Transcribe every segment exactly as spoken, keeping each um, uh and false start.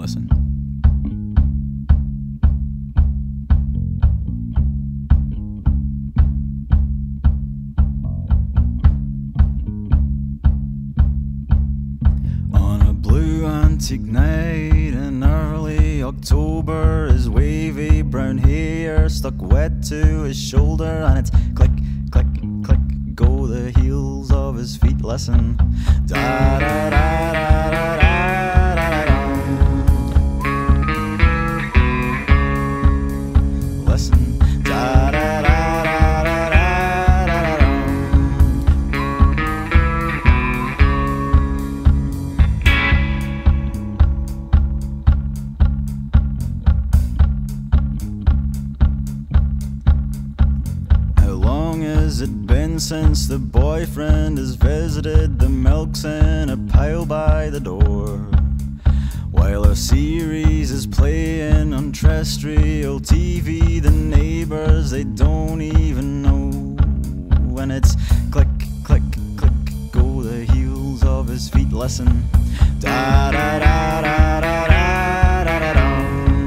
Listen. On a blue antique night in early October, his wavy brown hair stuck wet to his shoulder, and it's click, click, click, go the heels of his feet. Listen. Da da da da da da. Listen. Da da da da da da da. How long has it been since the boyfriend has visited the milks in a pile by the door, while a series is playing on terrestrial T V? The neighbors, they don't even know, and it's click, click, click, go the heels of his feet. Listen. Da da da da da da da da da.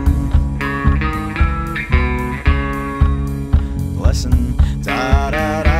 Listen. Da da da.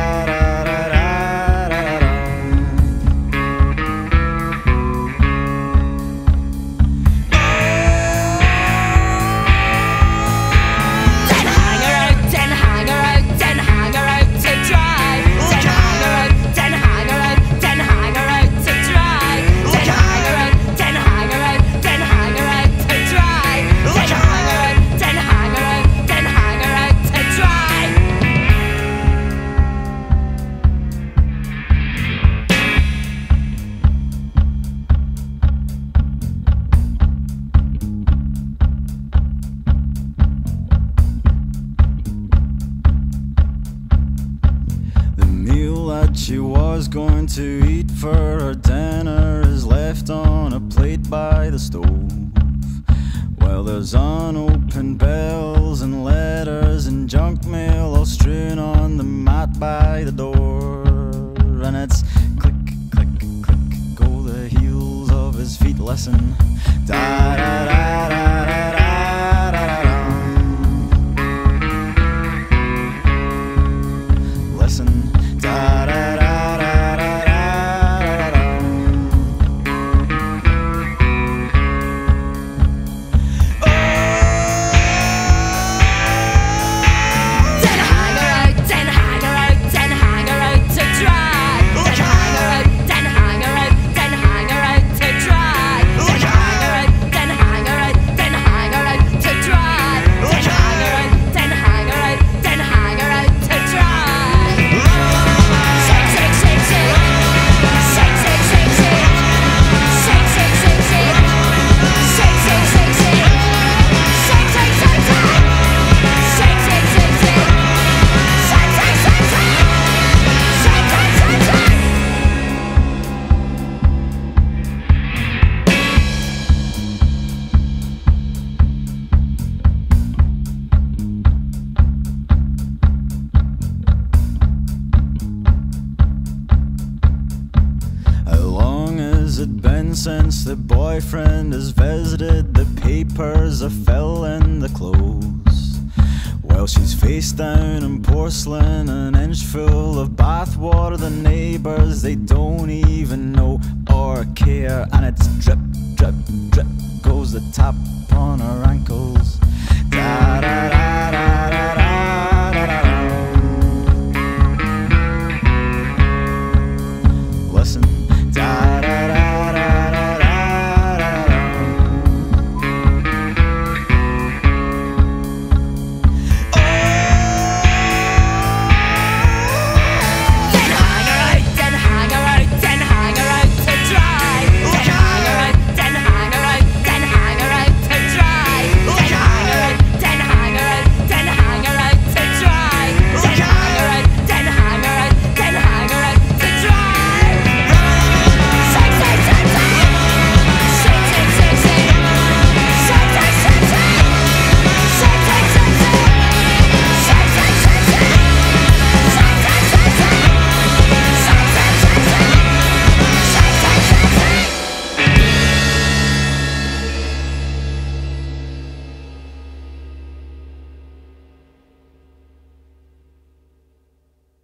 She was going to eat for her dinner is left on a plate by the stove, while there's unopened bills and letters and junk mail all strewn on the mat by the door, and it's click, click, click, go the heels of his feet. Listen. Da da da da da da da da. Listen. Da da. Since the boyfriend has visited, the papers are filling the clothes, while she's face down in porcelain, an inch full of bathwater. The neighbors, they don't even know or care, and it's drip, drip, drip goes the tap